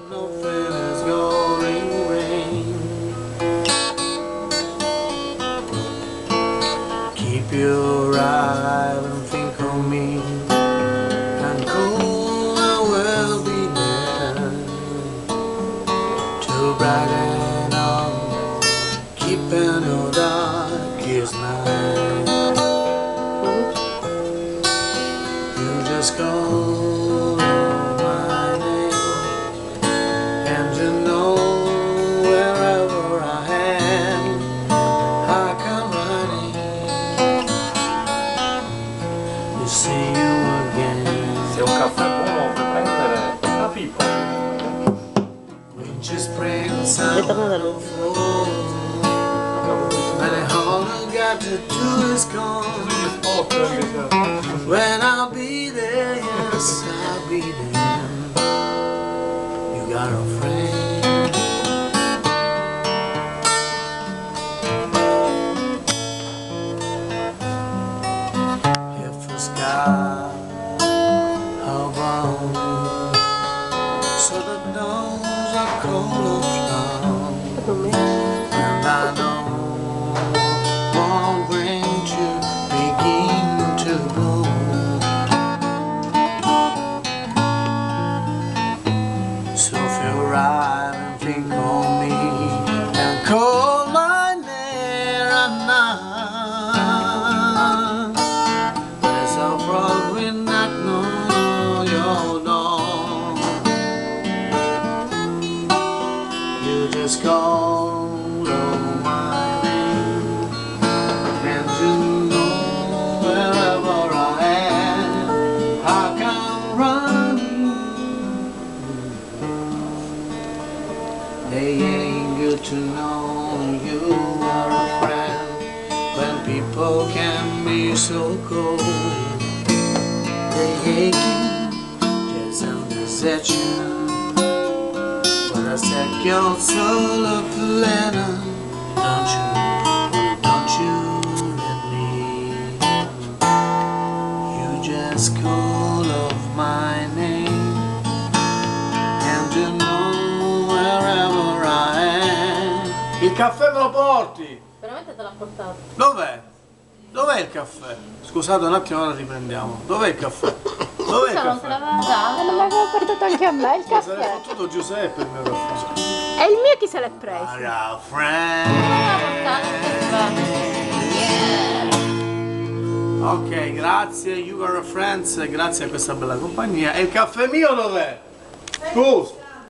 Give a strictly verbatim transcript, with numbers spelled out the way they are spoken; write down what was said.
nothing is going wrong. Keep your eye and think on me, and cool I will be there to brighten up, keeping your darkest night. You just call my name, and you know wherever I am, I come running to see you again. Se un caffè buono puoi prendere la pippo. When just bring the sound of the phone, and all I got to do is come. When I'll be there, yes, I'll be there. You got a friend. If the sky are brown, so the daws are cold of down, and I know won't bring to begin to blow. So if you ride and think on me and call my name at night, there's a probably not know your door. You just call my name, and you know wherever I am, I come running. They ain't good to know you are a friend when people can be so cold. They hate you, just understand you, but I said you're so lucky, Lena. Don't you, don't you let me. You just call of my name, and you know wherever I am. Il caffè me lo porti? Veramente te l'ha portato? Dov'è? Dov'è il caffè? Scusate un attimo, ora riprendiamo. Dov'è il caffè? Dov'è il Scusa, non te caffè? l'aveva dato? Me l'aveva portato anche a me il Se l'è caffè. fottuto Giuseppe il mio caffè. E il mio chi se l'è preso? Raga, Non l'ha portato il caffè. ok, grazie, you are a friends, grazie a questa bella compagnia. E il caffè mio dov'è? Scusa.